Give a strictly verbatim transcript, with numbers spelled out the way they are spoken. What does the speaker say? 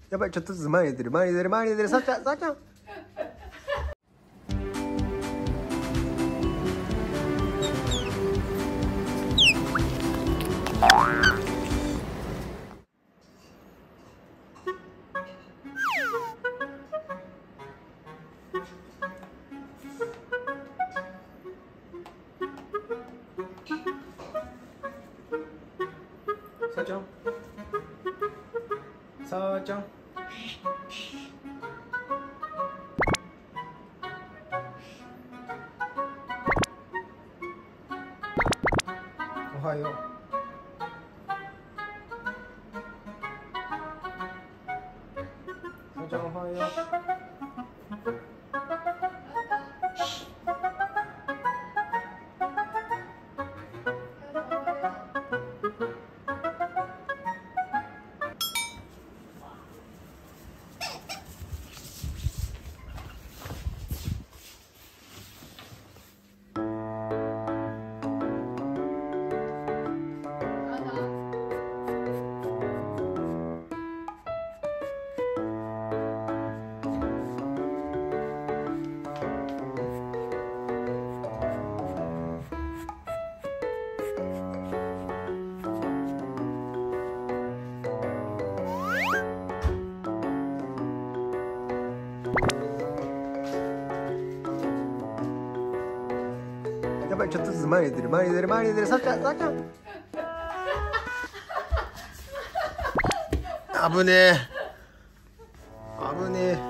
やばい、ちょっとずつ前に出る前に出る前に出る。さっちゃんさっちゃん。さあちゃん、さあちゃん、おはよう。さあちゃん、おはよう。やばい、ちょっとずつ前に出る前に出る前に出る。さっちゃんさっちゃん。危ねえ危ねえ。